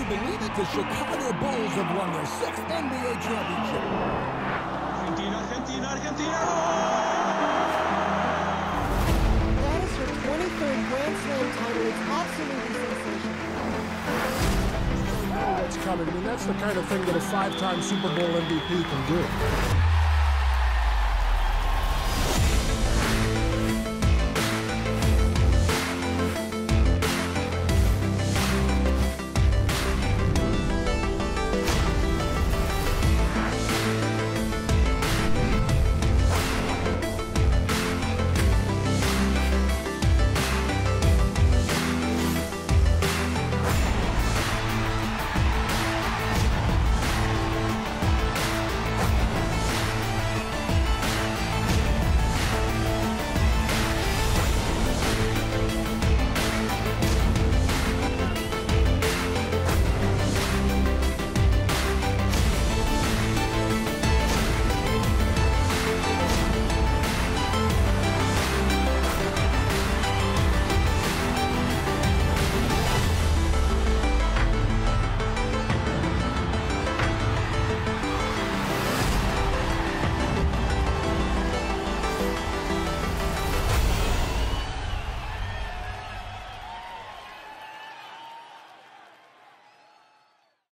you believe it? The Chicago Bulls have won their 6th NBA championship. Argentina, Argentina, Argentina! That is her 23rd Grand Slam title. It's absolutely sensational. You don't know what's coming. I mean, that's the kind of thing that a 5-time Super Bowl MVP can do.